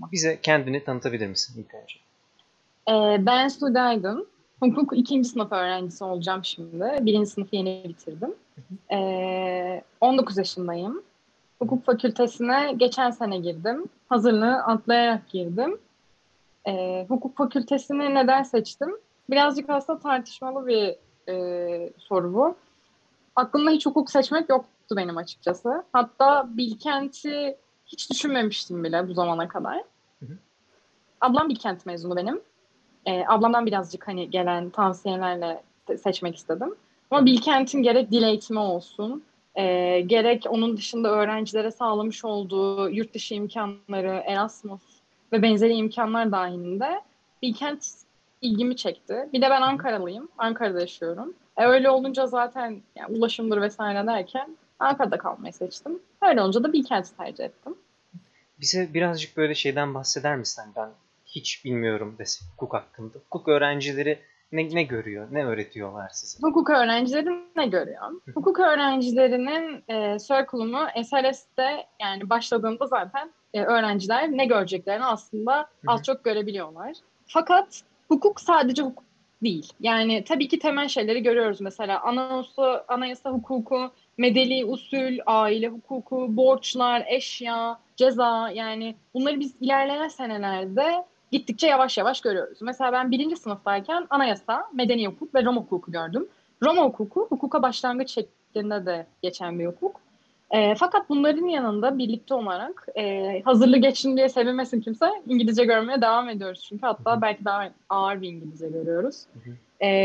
Bize kendini tanıtabilir misin ilk önce? Ben Sude Aydın. Hukuk ikinci sınıf öğrencisi olacağım şimdi. Birinci sınıfı yeni bitirdim. 19 yaşındayım. Hukuk fakültesine geçen sene girdim. Hazırlığı atlayarak girdim. Hukuk fakültesini neden seçtim? Birazcık aslında tartışmalı bir soru bu. Aklımda hiç hukuk seçmek yoktu benim açıkçası. Hatta Bilkent'i hiç düşünmemiştim bile bu zamana kadar. Hı hı. Ablam Bilkent mezunu benim. Ablamdan birazcık hani gelen tavsiyelerle seçmek istedim. Hı Ama hı. Bilkent'in gerek dil eğitimi olsun, gerek onun dışında öğrencilere sağlamış olduğu yurt dışı imkanları, Erasmus ve benzeri imkanlar dahilinde Bilkent ilgimi çekti. Bir de ben Hı hı. Ankaralıyım. Ankara'da yaşıyorum. Öyle olunca zaten yani ulaşımdır vesaire derken Ankara'da kalmayı seçtim. Öyle olunca da Bilkent'i tercih ettim. Bize birazcık böyle şeyden bahseder misin? Ben hiç bilmiyorum desek hukuk hakkında. Hukuk öğrencileri ne görüyor, ne öğretiyorlar size? Hukuk öğrencileri ne görüyor? Hı hı. Hukuk öğrencilerinin circle'umu SLS'te yani başladığında zaten öğrenciler ne göreceklerini aslında Hı az hı. çok görebiliyorlar. Fakat hukuk sadece hukuk değil. Yani tabii ki temel şeyleri görüyoruz. Mesela anayasa hukuku, medeni usul, aile hukuku, borçlar, eşya, ceza yani bunları biz ilerleyen senelerde gittikçe yavaş yavaş görüyoruz. Mesela ben birinci sınıftayken anayasa, medeni hukuk ve Roma hukuku gördüm. Roma hukuku, hukuka başlangıç şeklinde de geçen bir hukuk. Fakat bunların yanında birlikte olarak hazırlı geçin diye sevinmesin kimse İngilizce görmeye devam ediyoruz. Çünkü Hı hatta hı. belki daha ağır bir İngilizce görüyoruz. Hı hı.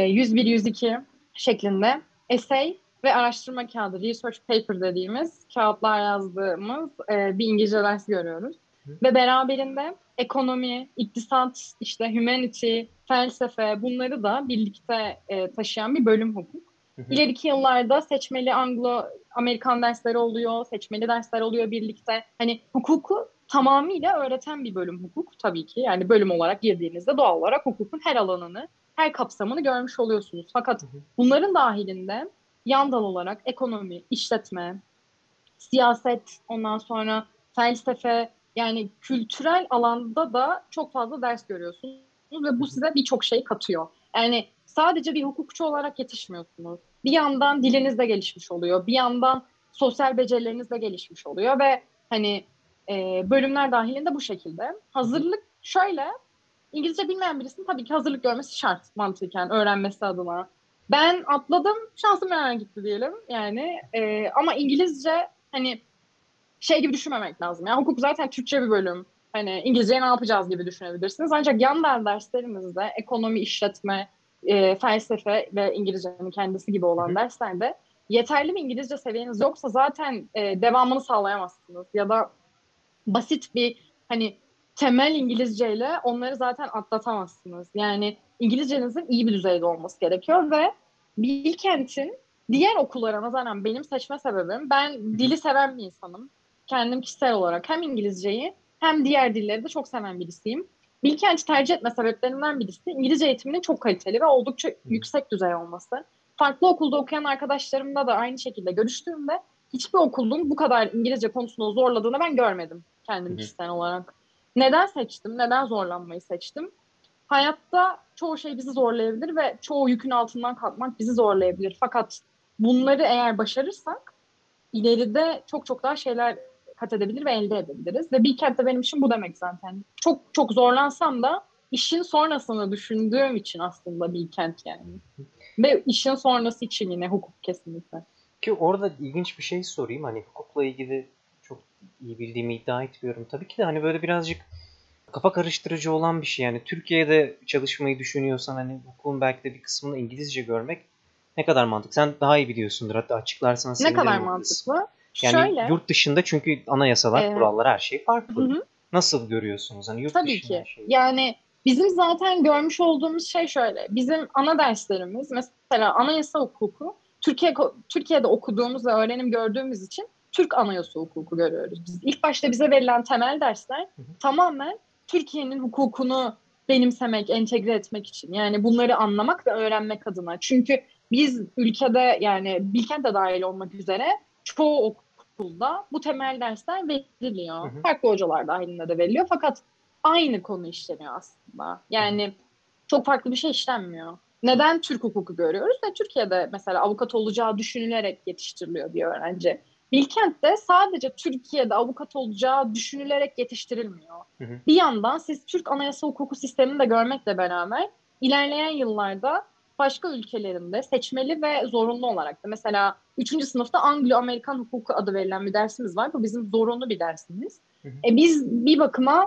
101-102 şeklinde essay ve araştırma kağıdı, research paper dediğimiz kağıtlar yazdığımız bir İngilizce ders görüyoruz. Hı Ve beraberinde ekonomi, iktisat, işte humanity, felsefe bunları da birlikte taşıyan bir bölüm hukuk. hı. İleriki yıllarda seçmeli Anglo-Amerikan dersleri oluyor, seçmeli dersler oluyor birlikte. Hani hukuku tamamıyla öğreten bir bölüm hukuk tabii ki. Yani bölüm olarak girdiğinizde doğal olarak hukukun her alanını, her kapsamını görmüş oluyorsunuz. Fakat Hı hı. bunların dahilinde yan dal olarak ekonomi, işletme, siyaset, ondan sonra felsefe yani kültürel alanda da çok fazla ders görüyorsunuz ve Hı bu hı. size birçok şey katıyor. Yani sadece bir hukukçu olarak yetişmiyorsunuz. Bir yandan diliniz de gelişmiş oluyor. Bir yandan sosyal becerileriniz de gelişmiş oluyor ve hani bölümler dahilinde bu şekilde. Hı hı. Hazırlık şöyle, İngilizce bilmeyen birisinin tabii ki hazırlık görmesi şart mantıken öğrenmesi adına. Ben atladım, şansım yaver gitti diyelim. Yani ama İngilizce hani şey gibi düşünmemek lazım. Yani hukuk zaten Türkçe bir bölüm. Hani İngilizceyi ne yapacağız gibi düşünebilirsiniz. Ancak yan dal derslerimizde ekonomi, işletme, felsefe ve İngilizcenin kendisi gibi Hı olan hı. derslerde yeterli bir İngilizce seviyeniz yoksa zaten devamını sağlayamazsınız. Ya da basit bir hani temel İngilizceyle onları zaten atlatamazsınız. Yani İngilizcenizin iyi bir düzeyde olması gerekiyor ve Bilkent'in diğer okullara nazaran benim seçme sebebim ben Hı hı. dili seven bir insanım. Kendim kişisel olarak hem İngilizceyi hem diğer dilleri de çok seven birisiyim. Bilkent'i tercih etme sebeplerimden birisi İngilizce eğitiminin çok kaliteli ve oldukça Hı hı. yüksek düzey olması. Farklı okulda okuyan arkadaşlarımla da aynı şekilde görüştüğümde hiçbir okulun bu kadar İngilizce konusunda zorladığını ben görmedim Hı kendim hı. kişisel olarak. Neden seçtim? Neden zorlanmayı seçtim? Hayatta çoğu şey bizi zorlayabilir ve çoğu yükün altından kalkmak bizi zorlayabilir. Fakat bunları eğer başarırsak ileride çok çok daha şeyler kat edebilir ve elde edebiliriz. Ve Bilkent de benim için bu demek zaten. Çok çok zorlansam da işin sonrasını düşündüğüm için aslında Bilkent yani. Ve işin sonrası için yine hukuk kesinlikle. Ki orada ilginç bir şey sorayım. Hani hukukla ilgili çok iyi bildiğimi iddia etmiyorum. Tabii ki de hani böyle birazcık kafa karıştırıcı olan bir şey. Yani Türkiye'de çalışmayı düşünüyorsan hani hukukun belki de bir kısmını İngilizce görmek ne kadar mantıklı. Sen daha iyi biliyorsundur. Hatta açıklarsan Ne kadar sevinirim o kısmı. mantıklı? Yani Şöyle, yurt dışında çünkü anayasalar, e, kurallar her şey hı farklı. hı. Nasıl görüyorsunuz? Hani yurt Tabii dışında her ki. şeyi. Yani bizim zaten görmüş olduğumuz şey şöyle. Bizim ana derslerimiz mesela anayasa hukuku Türkiye'de okuduğumuz ve öğrenim gördüğümüz için Türk anayasa hukuku görüyoruz. Biz ilk başta bize verilen temel dersler Hı hı. tamamen Türkiye'nin hukukunu benimsemek, entegre etmek için. Yani bunları anlamak ve öğrenmek adına. Çünkü biz ülkede yani Bilkent de dahil olmak üzere çoğu okulda bu temel dersler Hı veriliyor. hı. Farklı hocalar dahilinde de veriliyor. Fakat aynı konu işleniyor aslında. Yani çok farklı bir şey işlenmiyor. Neden Türk hukuku görüyoruz? Ve Türkiye'de mesela avukat olacağı düşünülerek yetiştiriliyor bir öğrenci. Bilkent'te sadece Türkiye'de avukat olacağı düşünülerek yetiştirilmiyor. Hı hı. Bir yandan siz Türk anayasa hukuku sistemini de görmekle beraber ilerleyen yıllarda başka ülkelerinde seçmeli ve zorunlu olarak da mesela 3. sınıfta Anglo-Amerikan hukuku adı verilen bir dersimiz var. Bu bizim zorunlu bir dersimiz. Hı hı. Biz bir bakıma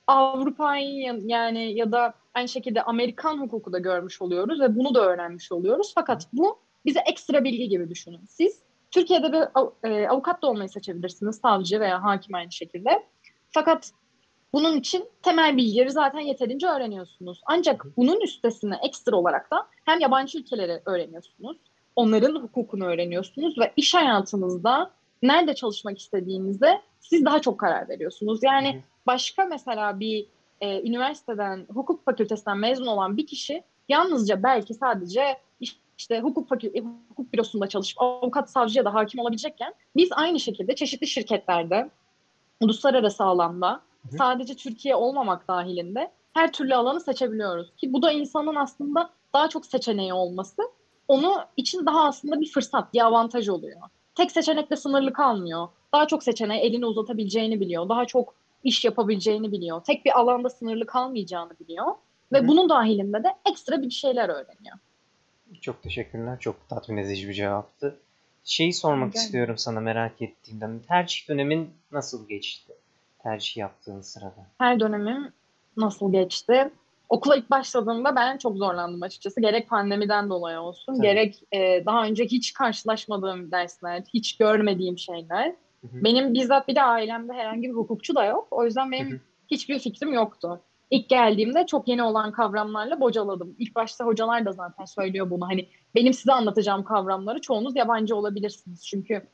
Avrupa'yı yani ya da aynı şekilde Amerikan hukuku da görmüş oluyoruz ve bunu da öğrenmiş oluyoruz. Hı hı. Fakat bu bize ekstra bilgi gibi düşünün. Siz Türkiye'de bir avukat da olmayı seçebilirsiniz, savcı veya hakim aynı şekilde. Fakat bunun için temel bilgileri zaten yeterince öğreniyorsunuz. Ancak bunun üstesine ekstra olarak da hem yabancı ülkeleri öğreniyorsunuz, onların hukukunu öğreniyorsunuz ve iş hayatınızda nerede çalışmak istediğinizde siz daha çok karar veriyorsunuz. Hı Yani hı. başka mesela bir üniversiteden, hukuk fakültesinden mezun olan bir kişi yalnızca belki sadece işte hukuk bürosunda çalışıp avukat, savcı ya da hakim olabilecekken biz aynı şekilde çeşitli şirketlerde, uluslararası alanda Hı hı. sadece Türkiye olmamak dahilinde her türlü alanı seçebiliyoruz. Ki bu da insanın aslında daha çok seçeneği olması onu için daha aslında bir fırsat, bir avantaj oluyor. Tek seçenekle sınırlı kalmıyor. Daha çok seçeneği elini uzatabileceğini biliyor. Daha çok iş yapabileceğini biliyor. Tek bir alanda sınırlı kalmayacağını biliyor. Hı Ve hı. bunun dahilinde de ekstra bir şeyler öğreniyor. Çok teşekkürler. Çok tatmin edici bir cevaptı. Şeyi sormak Rica ederim. istiyorum sana merak ettiğimden. Tercih dönemin nasıl geçti? Tercih yaptığın sırada. Her dönemim nasıl geçti? Okula ilk başladığımda ben çok zorlandım açıkçası. Gerek pandemiden dolayı olsun, Tabii. gerek daha önce hiç karşılaşmadığım dersler, hiç görmediğim şeyler. Hı hı. Benim bizzat bir de ailemde herhangi bir hukukçu da yok. O yüzden Hı hı. benim hiçbir fikrim yoktu. İlk geldiğimde çok yeni olan kavramlarla bocaladım. İlk başta hocalar da zaten söylüyor bunu. Hani benim size anlatacağım kavramları çoğunuz yabancı olabilirsiniz. Çünkü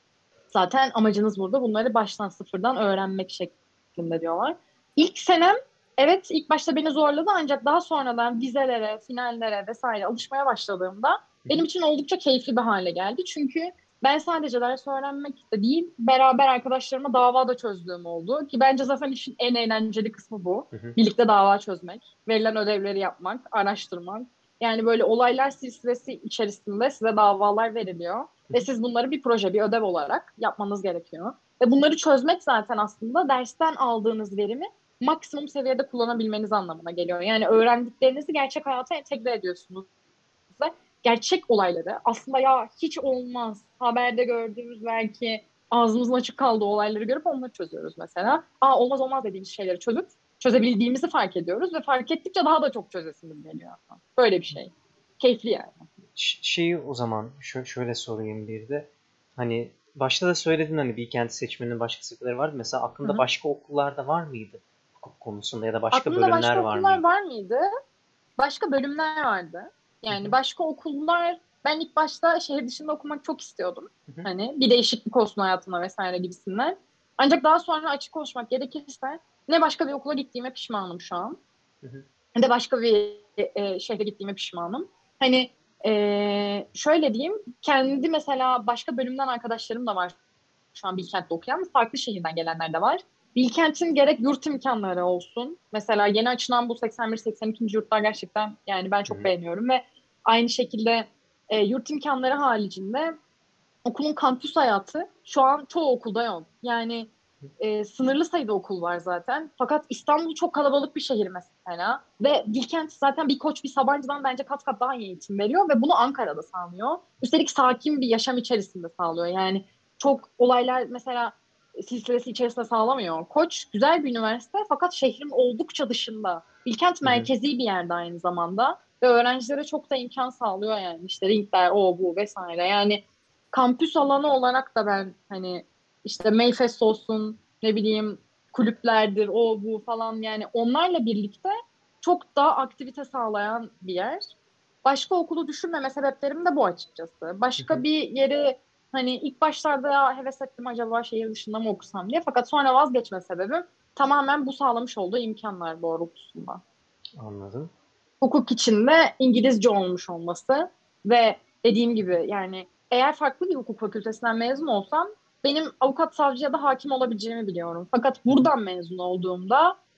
zaten amacınız burada bunları baştan sıfırdan öğrenmek şeklinde diyorlar. İlk senem evet ilk başta beni zorladı ancak daha sonradan vizelere, finallere vesaire alışmaya başladığımda Hı hı. benim için oldukça keyifli bir hale geldi. Çünkü ben sadece ders öğrenmek de değil, beraber arkadaşlarıma dava da çözdüğüm oldu. Ki bence zaten işin en eğlenceli kısmı bu. Hı hı. Birlikte dava çözmek, verilen ödevleri yapmak, araştırmak. Yani böyle olaylar silsilesi içerisinde size davalar veriliyor. Hı Ve hı. siz bunları bir proje, bir ödev olarak yapmanız gerekiyor. Ve bunları çözmek zaten aslında dersten aldığınız verimi maksimum seviyede kullanabilmeniz anlamına geliyor. Yani öğrendiklerinizi gerçek hayata entegre ediyorsunuz. Ve gerçek olayları aslında ya hiç olmaz, haberde gördüğümüz belki ağzımızın açık kaldığı olayları görüp onları çözüyoruz mesela. Aa olmaz olmaz dediğimiz şeyleri çözüp çözebildiğimizi fark ediyoruz ve fark ettikçe daha da çok çözesimiz geliyor. Böyle bir şey. Keyifli yani. Şeyi o zaman şöyle sorayım bir de. Hani başta da söyledin hani Bilkent'i seçmenin başka sebepleri vardı. Mesela Hı aklında hı. başka okullarda var mıydı hukuk konusunda ya da başka Aklımda bölümler başka var okullar mıydı? var mıydı? Başka bölümler vardı. Hı hı. Yani başka okullar ben ilk başta şehir dışında okumak çok istiyordum. Hı hı. Hani bir değişiklik olsun hayatımda vesaire gibisinden. Ancak daha sonra açık konuşmak gerekirse ne başka bir okula gittiğime pişmanım şu an. Hı hı. Ne de başka bir şehre gittiğime pişmanım. Hani şöyle diyeyim, kendi mesela başka bölümden arkadaşlarım da var şu an Bilkent'te okuyan. Farklı şehirden gelenler de var. Bilkent'in gerek yurt imkanları olsun. Mesela yeni açılan bu 81-82. yurtlar gerçekten yani ben Hı çok hı. beğeniyorum ve aynı şekilde yurt imkanları haricinde okulun kampüs hayatı şu an çoğu okulda yok. Yani sınırlı sayıda okul var zaten. Fakat İstanbul çok kalabalık bir şehir mesela. Ve Bilkent zaten bir Koç bir Sabancı'dan bence kat kat daha iyi eğitim veriyor ve bunu Ankara'da sağlıyor. Üstelik sakin bir yaşam içerisinde sağlıyor. Yani çok olaylar mesela silsilesi içerisinde sağlamıyor. Koç güzel bir üniversite fakat şehrin oldukça dışında. Bilkent Hı hı. merkezi bir yerde aynı zamanda ve öğrencilere çok da imkan sağlıyor yani işte ringler o bu vesaire. Yani kampüs alanı olarak da ben hani işte Mayfest olsun ne bileyim kulüplerdir o bu falan yani onlarla birlikte çok daha aktivite sağlayan bir yer. Başka okulu düşünmeme sebeplerim de bu açıkçası. Hı Başka hı. bir yeri hani ilk başlarda ya heves ettim acaba şehir dışında mı okusam diye fakat sonra vazgeçme sebebim tamamen bu sağlamış olduğu imkanlar doğrultusunda. Anladım. Hukuk içinde İngilizce olmuş olması ve dediğim gibi yani eğer farklı bir hukuk fakültesinden mezun olsam benim avukat, savcı ya da hakim olabileceğimi biliyorum. Fakat Hı hı. buradan mezun olduğumda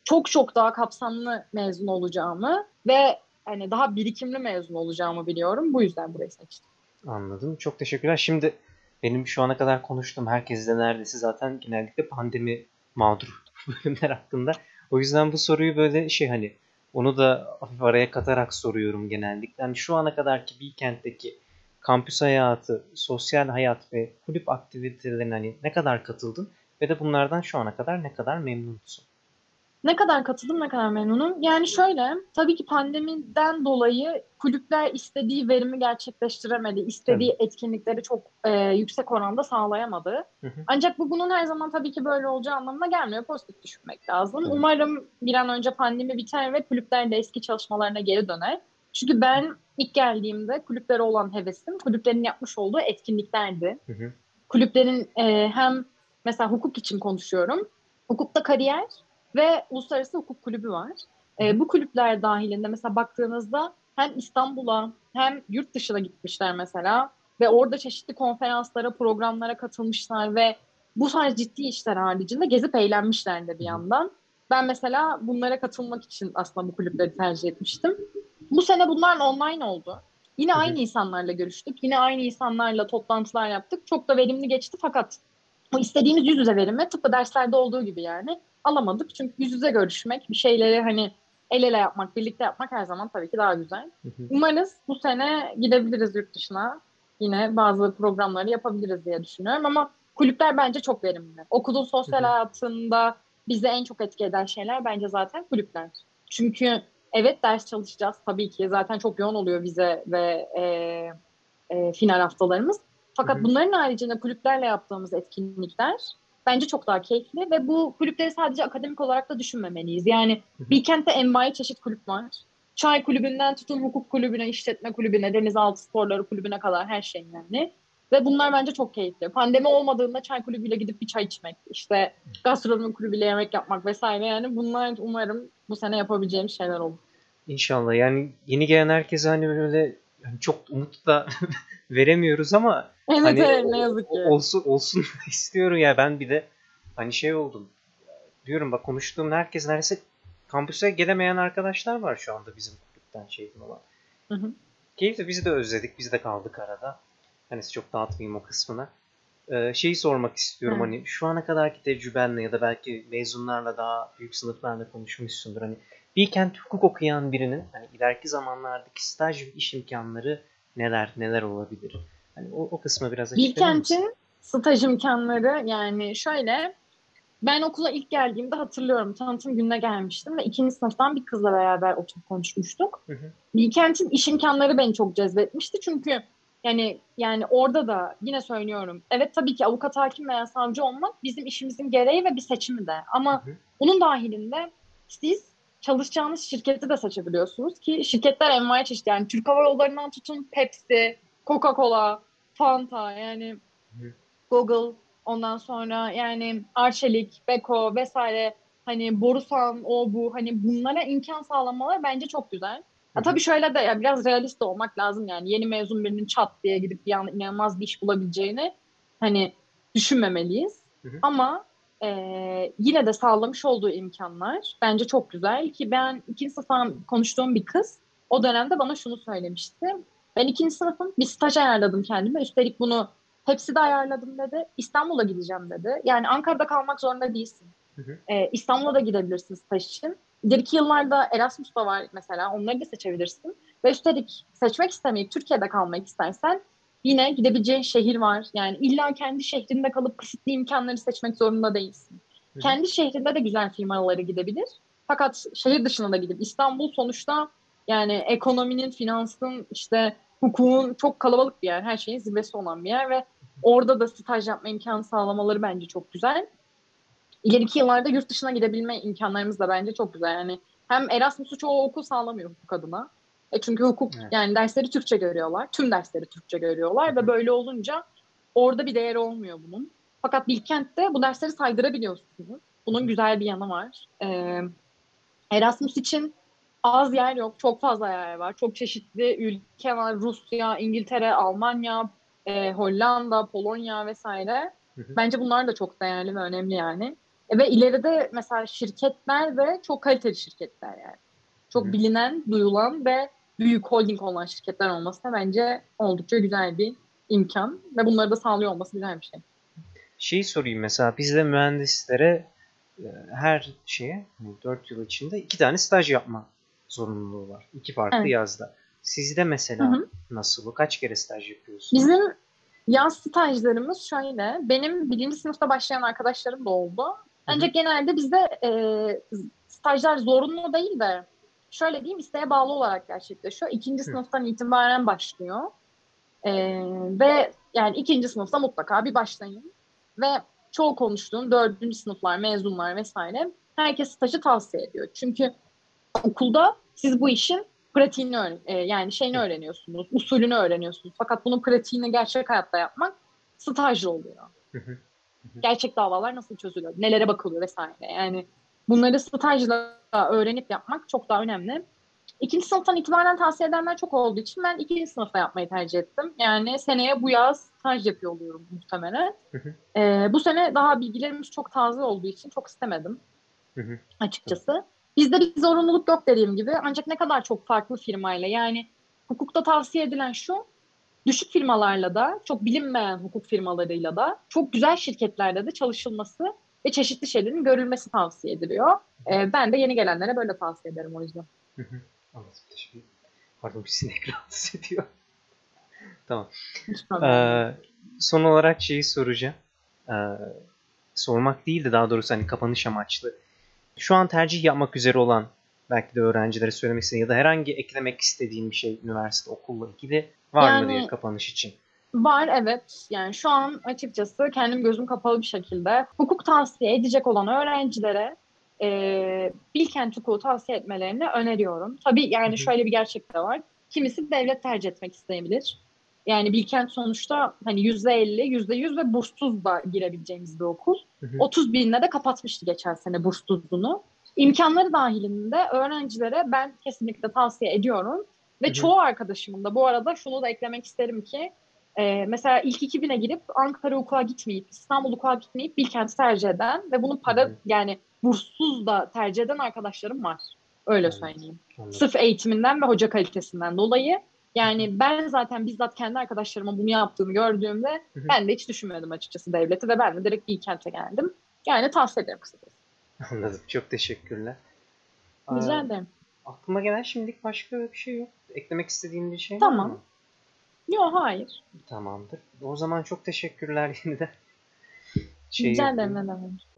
çok çok daha kapsamlı mezun olacağımı ve hani daha birikimli mezun olacağımı biliyorum. Bu yüzden burayı seçtim. Anladım. Çok teşekkürler. Şimdi benim şu ana kadar konuştuğum herkes de neredeyse zaten genellikle pandemi mağduru bölümler hakkında. O yüzden bu soruyu böyle hani onu da hafif araya katarak soruyorum genellikle. Yani şu ana kadarki Bilkent'teki kampüs hayatı, sosyal hayat ve kulüp aktivitelerine hani ne kadar katıldın ve de bunlardan şu ana kadar ne kadar memnunsun? Ne kadar katıldım, ne kadar memnunum. Yani şöyle, tabii ki pandemiden dolayı kulüpler istediği verimi gerçekleştiremedi. Tabii. İstediği etkinlikleri çok yüksek oranda sağlayamadı. Hı hı. Ancak bu bunun her zaman tabii ki böyle olacağı anlamına gelmiyor. Pozitif düşünmek lazım. Tabii. Umarım bir an önce pandemi biter ve kulüpler de eski çalışmalarına geri döner. Çünkü ben ilk geldiğimde kulüplere olan hevesim, kulüplerin yapmış olduğu etkinliklerdi. Hı hı. Kulüplerin hem mesela hukuk için konuşuyorum. Hukukta kariyer ve uluslararası hukuk kulübü var. Hı hı. Bu kulüpler dahilinde mesela baktığınızda hem İstanbul'a hem yurt dışına gitmişler mesela ve orada çeşitli konferanslara, programlara katılmışlar ve bu tarz ciddi işler haricinde gezip eğlenmişler de bir Hı hı. yandan. Ben mesela bunlara katılmak için aslında bu kulüpleri tercih etmiştim. Bu sene bunlar online oldu. Yine Hı hı. aynı insanlarla görüştük. Yine aynı insanlarla toplantılar yaptık. Çok da verimli geçti fakat o istediğimiz yüz yüze verimi tıpkı derslerde olduğu gibi yani alamadık. Çünkü yüz yüze görüşmek, bir şeyleri hani el ele yapmak, birlikte yapmak her zaman tabii ki daha güzel. Hı hı. Umarız bu sene gidebiliriz yurt dışına. Yine bazı programları yapabiliriz diye düşünüyorum ama kulüpler bence çok verimli. Okulun Hı sosyal hı. hayatında bize en çok etki eden şeyler bence zaten kulüpler. Çünkü evet ders çalışacağız tabii ki. Zaten çok yoğun oluyor vize ve final haftalarımız. Hı Fakat hı. bunların haricinde kulüplerle yaptığımız etkinlikler bence çok daha keyifli ve bu kulüpleri sadece akademik olarak da düşünmemeliyiz. Yani Hı hı. Bilkent'te envai çeşit kulüp var. Çay kulübünden tutun hukuk kulübüne, işletme kulübüne, denizaltı sporları kulübüne kadar her şey yani. Ve bunlar bence çok keyifli. Pandemi olmadığında çay kulübüyle gidip bir çay içmek, işte gastronomi kulübüyle yemek yapmak vesaire yani bunlar umarım bu sene yapabileceğim şeyler olur. İnşallah. Yani yeni gelen herkese hani böyle yani çok umut da veremiyoruz ama Evet, hani evet, ne yazık ki. olsun olsun istiyorum ya. Ben bir de hani oldum diyorum, bak konuştuğum herkes neredeyse kampüse gelemeyen arkadaşlar var şu anda bizim kulüpten olan. Hı hı. Keyifli, bizi de özledik, biz de kaldık arada. Hani çok dağıtmayayım o kısmını. Şeyi sormak istiyorum, Hı. hani şu ana kadarki tecrübenle ya da belki mezunlarla daha büyük sınıflarla konuşmuşsundur. Hani Bilkent hukuk okuyan birinin hani ileriki zamanlardaki staj ve iş imkanları neler olabilir? Hani o kısmı biraz açıklayabilir misin? Bilkent'in staj imkanları yani şöyle ben okula ilk geldiğimde hatırlıyorum tanıtım gününe gelmiştim ve ikinci sınıftan bir kızla beraber oturup konuşmuştuk. Hı hı. Bilkent'in iş imkanları beni çok cezbetmişti çünkü yani orada da yine söylüyorum. Evet tabii ki avukat, hakim veya savcı olmak bizim işimizin gereği ve bir seçimi de. Hı Ama hı. bunun dahilinde siz çalışacağınız şirketi de seçebiliyorsunuz ki şirketler envai çeşit yani Türk Hava Yolları'ndan tutun Pepsi, Coca-Cola, Fanta yani Hı hı. Google, ondan sonra yani Arçelik, Beko vesaire hani Borusan, o bu hani bunlara imkan sağlamalar bence çok güzel. Hı Ya tabii hı. şöyle de ya biraz realist de olmak lazım yani yeni mezun birinin çat diye gidip bir anda inanılmaz bir iş bulabileceğini hani düşünmemeliyiz. Hı hı. Ama yine de sağlamış olduğu imkanlar bence çok güzel ki ben ikinci sınıftan konuştuğum bir kız o dönemde bana şunu söylemişti. Ben ikinci sınıfım bir staj ayarladım kendime. Üstelik bunu hepsi de ayarladım dedi. İstanbul'a gideceğim dedi. Yani Ankara'da kalmak zorunda değilsin. Hı hı. İstanbul'a da gidebilirsin staj için. İleriki yıllarda Erasmus da var mesela. Onları da seçebilirsin. Ve üstelik seçmek istemeyip Türkiye'de kalmak istersen yine gidebileceğin şehir var. Yani illa kendi şehrinde kalıp kısıtlı imkanları seçmek zorunda değilsin. Hı hı. Kendi şehrinde de güzel firmalara gidebilir. Fakat şehir dışına da gidip İstanbul sonuçta yani ekonominin, finansın, işte hukukun çok kalabalık bir yer. Her şeyin zirvesi olan bir yer ve orada da staj yapma imkanı sağlamaları bence çok güzel. İleriki yıllarda yurt dışına gidebilme imkanlarımız da bence çok güzel. Yani hem Erasmus'u çoğu okul sağlamıyor hukuk adına. Çünkü hukuk Evet. yani dersleri Türkçe görüyorlar. Tüm dersleri Türkçe Hı görüyorlar ve hı. böyle olunca orada bir değeri olmuyor bunun. Fakat Bilkent'te bu dersleri saydırabiliyorsunuz. Hı Bunun hı. güzel bir yanı var. Erasmus için az yer yok. Çok fazla yer var. Çok çeşitli ülke var. Rusya, İngiltere, Almanya, Hollanda, Polonya vesaire. Hı hı. Bence bunlar da çok değerli ve önemli yani. Ve ileride mesela şirketler de çok kaliteli şirketler yani. Hı Çok hı. bilinen, duyulan ve büyük holding olan şirketler olması da bence oldukça güzel bir imkan. Ve bunları da sağlıyor olması güzel bir şey. Şeyi sorayım, mesela bizde mühendislere her şeye 4 yıl içinde 2 tane staj yapma zorunluluğu var. 2 farklı Evet. yazda. Sizde Hı mesela hı. nasıl bu? Kaç kere staj yapıyorsunuz? Bizim yaz stajlarımız şöyle. Benim birinci sınıfta başlayan arkadaşlarım da oldu. Hı hı. Ancak genelde bizde stajlar zorunlu değil de şöyle diyeyim, isteğe bağlı olarak gerçekleşiyor. İkinci Hı sınıftan itibaren başlıyor. E, Ve yani ikinci sınıfta mutlaka bir başlayın. Ve çoğu konuştuğum dördüncü sınıflar, mezunlar vesaire herkes stajı tavsiye ediyor. Çünkü okulda siz bu işin pratiğini yani şeyini hı. öğreniyorsunuz, usulünü öğreniyorsunuz. Fakat bunun pratiğini gerçek hayatta yapmak stajla oluyor. Hı hı. Gerçek davalar nasıl çözülüyor, nelere bakılıyor vesaire. Yani bunları stajla öğrenip yapmak çok daha önemli. İkinci sınıftan itibaren tavsiye edenler çok olduğu için ben ikinci sınıfta yapmayı tercih ettim. Yani seneye bu yaz staj yapıyor oluyorum muhtemelen. Hı hı. Bu sene daha bilgilerimiz çok taze olduğu için çok istemedim Hı hı. Tabii. açıkçası. Bizde bir zorunluluk yok dediğim gibi. Ancak ne kadar çok farklı firmayla, yani hukukta tavsiye edilen şu: düşük firmalarla da, çok bilinmeyen hukuk firmalarıyla da, çok güzel şirketlerde de çalışılması ve çeşitli şeylerin görülmesi tavsiye ediliyor. Ben de yeni gelenlere böyle tavsiye ederim o yüzden. Hı hı. Anladım. Teşekkür ederim. Pardon, bir sinek rahatsız ediyor. Tamam. Hiç problem değil. Ee, Son olarak şeyi soracağım. Ee, Sormak değil de daha doğrusu hani kapanış amaçlı. Şu an tercih yapmak üzere olan, belki de öğrencilere söylemek istediğin ya da herhangi eklemek istediğin bir şey üniversite, okulla ilgili var mı diye Yani kapanış için. var, evet. Yani şu an açıkçası kendim gözüm kapalı bir şekilde hukuk tavsiye edecek olan öğrencilere Bilkent Hukuk'u tavsiye etmelerini öneriyorum. Tabii Hı yani hı. şöyle bir gerçek de var. Kimisi devlet tercih etmek isteyebilir. Yani Bilkent sonuçta hani %50, %100 ve burssuz da girebileceğimiz bir okul. Hı hı. 30 binle de kapatmıştı geçen sene burssuzluğunu. İmkanları dahilinde öğrencilere ben kesinlikle tavsiye ediyorum. Hı Ve hı. çoğu arkadaşımın da bu arada şunu da eklemek isterim ki mesela ilk 2000'e girip Ankara Hukuk'a gitmeyip, İstanbul Hukuk'a gitmeyip Bilkent'i tercih eden ve bunu Hı para hı. yani burssuz da tercih eden arkadaşlarım var. Öyle Anladım. söyleyeyim. Anladım. Sırf eğitiminden ve hoca kalitesinden dolayı. Hı hı. Yani ben zaten bizzat kendi arkadaşlarıma bunu yaptığını gördüğümde Hı hı. ben de hiç düşünmedim açıkçası devleti ve ben de direkt Bilkent'e geldim. Yani tavsiye ederim kısacası. Anladım. Çok teşekkürler. Aa, Rica ederim. aklıma gelen şimdilik başka bir şey yok. Eklemek istediğin bir şey var mı? Tamam. Yok, hayır. Tamamdır. O zaman çok teşekkürler yeniden. Şey Rica ederim, yapayım. ne demek.